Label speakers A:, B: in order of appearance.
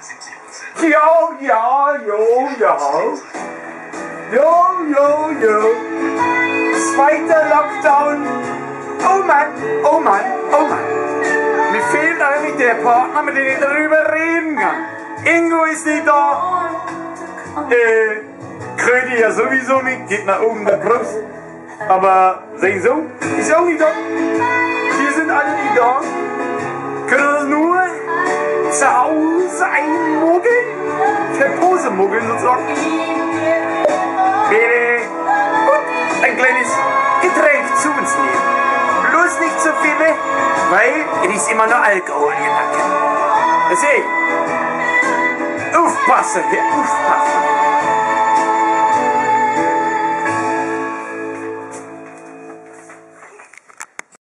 A: Jo. Zweiter Lockdown. Oh Mann. Mir fehlt eigentlich der Partner, mit dem ich darüber reden kann. Ingo ist nicht da. Kröti ja sowieso nicht, geht nach oben der Brust. Aber sehen so, ist auch nicht da. Wir sind alle nicht da. Können uns nur zu Hause einmuggeln. Per Pose muggeln sozusagen. Bitte. Und ein kleines Getränk zu uns nehmen. Bloß nicht zu viele, weil es ist immer noch Alkohol in der Nacken. Deswegen, aufpassen, aufpassen.